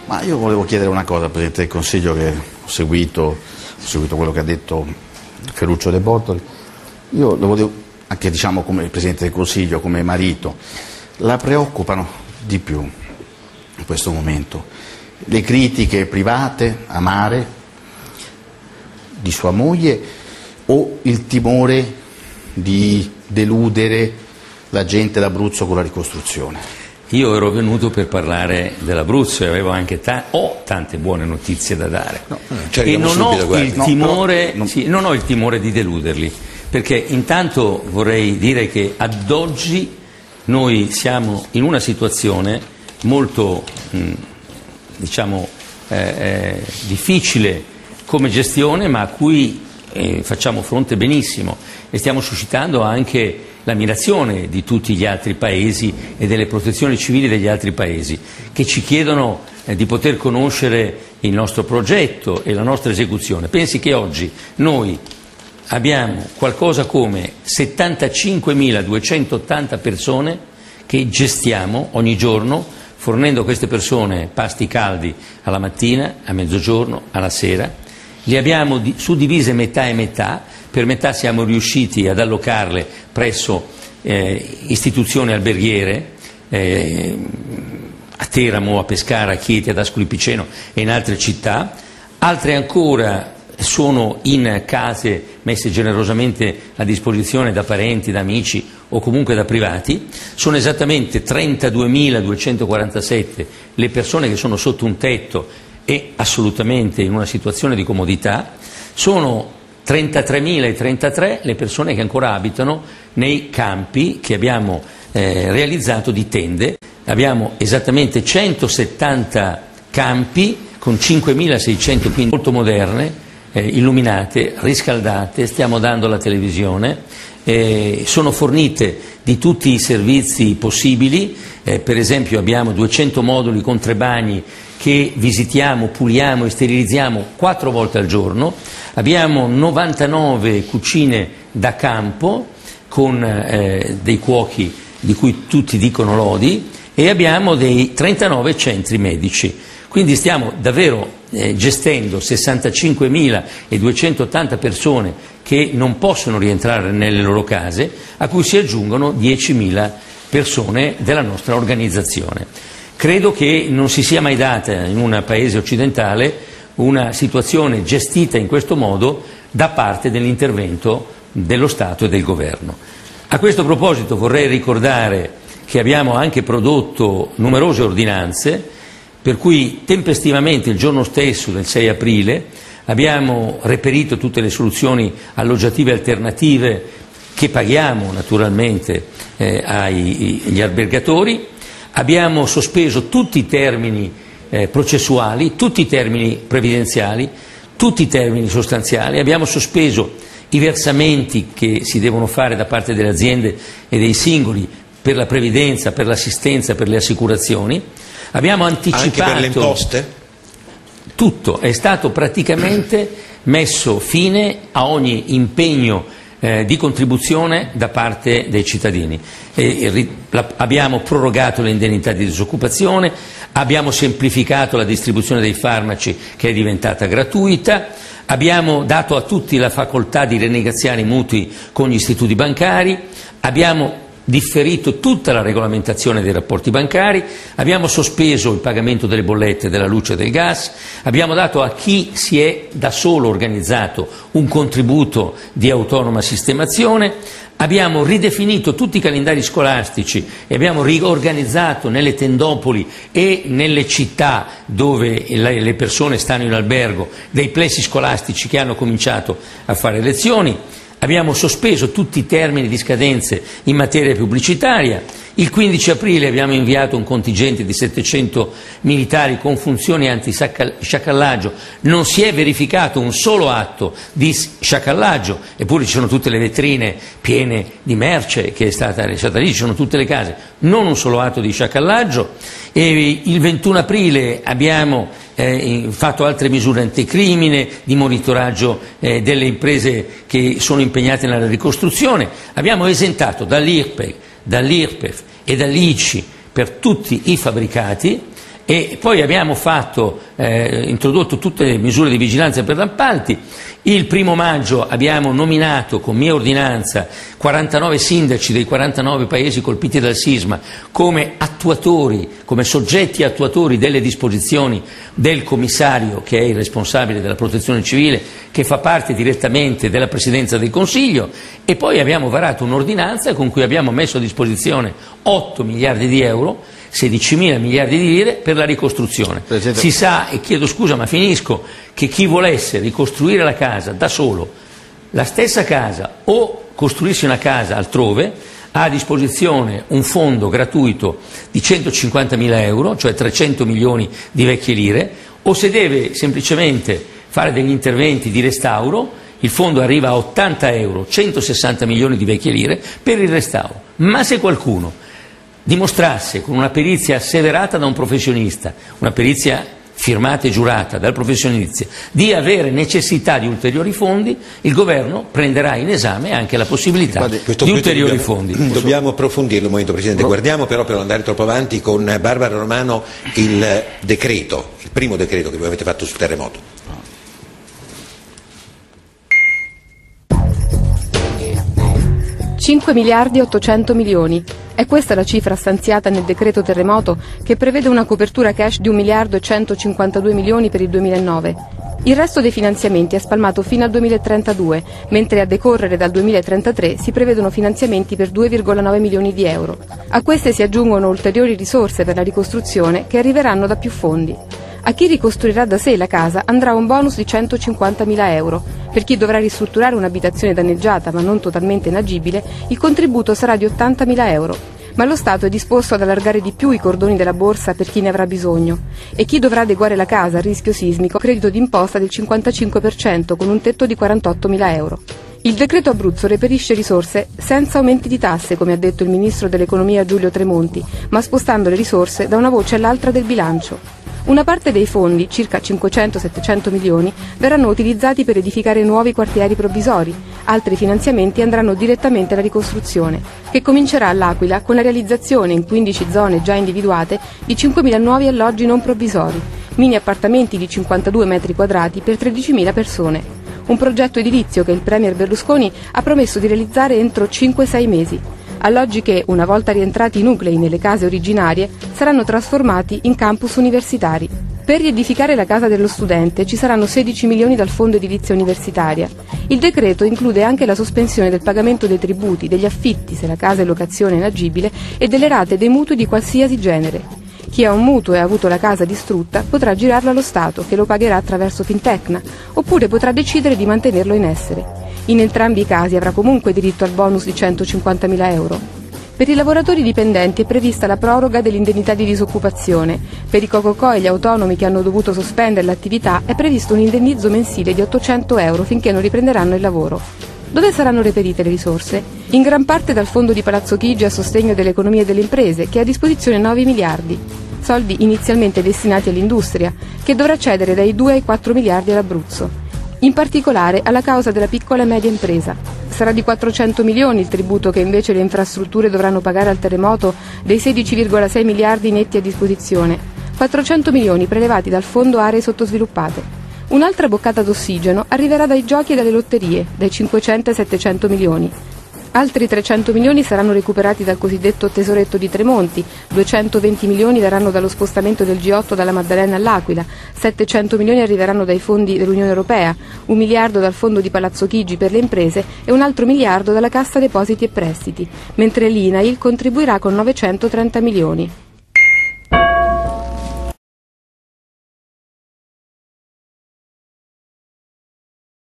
Ma io volevo chiedere una cosa al Presidente del Consiglio, che ho seguito quello che ha detto Ferruccio De Bortoli. Io lo volevo, anche diciamo come Presidente del Consiglio, come marito, la preoccupano di più in questo momento le critiche private, amare, di sua moglie, o il timore di deludere la gente d'Abruzzo con la ricostruzione? Io ero venuto per parlare dell'Abruzzo e avevo anche tante buone notizie da dare. E non ho il timore di deluderli, perché intanto vorrei dire che ad oggi noi siamo in una situazione molto difficile come gestione, ma a cui facciamo fronte benissimo, e stiamo suscitando anche l'ammirazione di tutti gli altri paesi e delle protezioni civili degli altri paesi, che ci chiedono di poter conoscere il nostro progetto e la nostra esecuzione. Pensi che oggi noi abbiamo qualcosa come 75.280 persone che gestiamo ogni giorno, fornendo a queste persone pasti caldi alla mattina, a mezzogiorno, alla sera. Le abbiamo suddivise metà e metà. Per metà siamo riusciti ad allocarle presso istituzioni alberghiere, a Teramo, a Pescara, a Chieti, ad Ascoli Piceno e in altre città. Altre ancora sono in case messe generosamente a disposizione da parenti, da amici o comunque da privati. Sono esattamente 32.247 le persone che sono sotto un tetto e assolutamente in una situazione di comodità. Sono 33.033 le persone che ancora abitano nei campi che abbiamo realizzato di tende. Abbiamo esattamente 170 campi con 5.600, quindi molto moderne, illuminate, riscaldate, stiamo dando la televisione, sono fornite di tutti i servizi possibili, per esempio abbiamo 200 moduli con 3 bagni che visitiamo, puliamo e sterilizziamo 4 volte al giorno, abbiamo 99 cucine da campo con dei cuochi di cui tutti dicono lodi, e abbiamo dei 39 centri medici. Quindi stiamo davvero gestendo 65.280 persone che non possono rientrare nelle loro case, a cui si aggiungono 10.000 persone della nostra organizzazione. Credo che non si sia mai data in un paese occidentale una situazione gestita in questo modo da parte dell'intervento dello Stato e del Governo. A questo proposito vorrei ricordare che abbiamo anche prodotto numerose ordinanze, per cui tempestivamente il giorno stesso del 6 aprile abbiamo reperito tutte le soluzioni alloggiative alternative che paghiamo naturalmente agli albergatori. Abbiamo sospeso tutti i termini processuali, tutti i termini previdenziali, tutti i termini sostanziali. Abbiamo sospeso i versamenti che si devono fare da parte delle aziende e dei singoli per la previdenza, per l'assistenza, per le assicurazioni. Abbiamo anticipato anche per le imposte? Tutto, è stato praticamente messo fine a ogni impegno di contribuzione da parte dei cittadini. Abbiamo prorogato le indennità di disoccupazione, abbiamo semplificato la distribuzione dei farmaci, che è diventata gratuita, abbiamo dato a tutti la facoltà di rinegoziare i mutui con gli istituti bancari, abbiamo differito tutta la regolamentazione dei rapporti bancari, abbiamo sospeso il pagamento delle bollette della luce e del gas, abbiamo dato a chi si è da solo organizzato un contributo di autonoma sistemazione, abbiamo ridefinito tutti i calendari scolastici e abbiamo riorganizzato nelle tendopoli e nelle città dove le persone stanno in albergo dei plessi scolastici che hanno cominciato a fare lezioni. Abbiamo sospeso tutti i termini di scadenze in materia pubblicitaria. Il 15 aprile abbiamo inviato un contingente di 700 militari con funzioni antisciacallaggio. Non si è verificato un solo atto di sciacallaggio, eppure ci sono tutte le vetrine piene di merce che è stata lasciata lì, ci sono tutte le case, non un solo atto di sciacallaggio. E il 21 aprile abbiamo fatto altre misure anticrimine, di monitoraggio delle imprese che sono impegnate nella ricostruzione. Abbiamo esentato dall'IRPEF e dall'ICI per tutti i fabbricati E poi abbiamo introdotto tutte le misure di vigilanza per gli appalti. Il 1° maggio abbiamo nominato con mia ordinanza 49 sindaci dei 49 paesi colpiti dal sisma come attuatori, come soggetti attuatori delle disposizioni del commissario, che è il responsabile della protezione civile, che fa parte direttamente della Presidenza del Consiglio, e poi abbiamo varato un'ordinanza con cui abbiamo messo a disposizione 8 miliardi di euro, 16.000 miliardi di lire per la ricostruzione. Presidente. Si sa, e chiedo scusa ma finisco, che chi volesse ricostruire la casa da solo, la stessa casa, o costruirsi una casa altrove, ha a disposizione un fondo gratuito di 150.000 euro, cioè 300 milioni di vecchie lire, o se deve semplicemente fare degli interventi di restauro, il fondo arriva a 80 euro, 160 milioni di vecchie lire per il restauro. Ma se qualcuno dimostrasse con una perizia asseverata da un professionista, una perizia firmata e giurata dal professionista, di avere necessità di ulteriori fondi, il governo prenderà in esame anche la possibilità di ulteriori fondi. Dobbiamo approfondirlo un momento, Presidente. Guardiamo però, per non andare troppo avanti, con Barbara Romano il primo decreto che voi avete fatto sul terremoto. 5 miliardi e 800 milioni. È questa la cifra stanziata nel decreto terremoto, che prevede una copertura cash di 1 miliardo e 152 milioni per il 2009. Il resto dei finanziamenti è spalmato fino al 2032, mentre a decorrere dal 2033 si prevedono finanziamenti per 2,9 milioni di euro. A queste si aggiungono ulteriori risorse per la ricostruzione che arriveranno da più fondi. A chi ricostruirà da sé la casa andrà un bonus di 150.000 euro. Per chi dovrà ristrutturare un'abitazione danneggiata ma non totalmente inagibile, il contributo sarà di 80.000 euro. Ma lo Stato è disposto ad allargare di più i cordoni della borsa per chi ne avrà bisogno. E chi dovrà adeguare la casa a rischio sismico, credito d'imposta del 55% con un tetto di 48.000 euro. Il decreto Abruzzo reperisce risorse senza aumenti di tasse, come ha detto il ministro dell'economia Giulio Tremonti, ma spostando le risorse da una voce all'altra del bilancio. Una parte dei fondi, circa 500-700 milioni, verranno utilizzati per edificare nuovi quartieri provvisori. Altri finanziamenti andranno direttamente alla ricostruzione, che comincerà all'Aquila con la realizzazione in 15 zone già individuate di 5.000 nuovi alloggi non provvisori, mini appartamenti di 52 metri quadrati per 13.000 persone. Un progetto edilizio che il premier Berlusconi ha promesso di realizzare entro 5-6 mesi. Alloggi che, una volta rientrati i nuclei nelle case originarie, saranno trasformati in campus universitari. Per riedificare la casa dello studente ci saranno 16 milioni dal Fondo Edilizia Universitaria. Il decreto include anche la sospensione del pagamento dei tributi, degli affitti se la casa è locazione inagibile e delle rate dei mutui di qualsiasi genere. Chi ha un mutuo e ha avuto la casa distrutta potrà girarlo allo Stato, che lo pagherà attraverso Fintecna, oppure potrà decidere di mantenerlo in essere. In entrambi i casi avrà comunque diritto al bonus di 150.000 euro. Per i lavoratori dipendenti è prevista la proroga dell'indennità di disoccupazione. Per i co.co.co e gli autonomi che hanno dovuto sospendere l'attività è previsto un indennizzo mensile di 800 euro finché non riprenderanno il lavoro. Dove saranno reperite le risorse? In gran parte dal fondo di Palazzo Chigi a sostegno dell'economia e delle imprese, che ha a disposizione 9 miliardi. Soldi inizialmente destinati all'industria, che dovrà cedere dai 2 ai 4 miliardi all'Abruzzo. In particolare alla causa della piccola e media impresa. Sarà di 400 milioni il tributo che invece le infrastrutture dovranno pagare al terremoto dei 16,6 miliardi netti a disposizione. 400 milioni prelevati dal Fondo Aree Sottosviluppate. Un'altra boccata d'ossigeno arriverà dai giochi e dalle lotterie, dai 500 ai 700 milioni. Altri 300 milioni saranno recuperati dal cosiddetto tesoretto di Tremonti, 220 milioni verranno dallo spostamento del G8 dalla Maddalena all'Aquila, 700 milioni arriveranno dai fondi dell'Unione Europea, 1 miliardo dal fondo di Palazzo Chigi per le imprese e un altro miliardo dalla Cassa Depositi e Prestiti, mentre l'INAIL contribuirà con 930 milioni.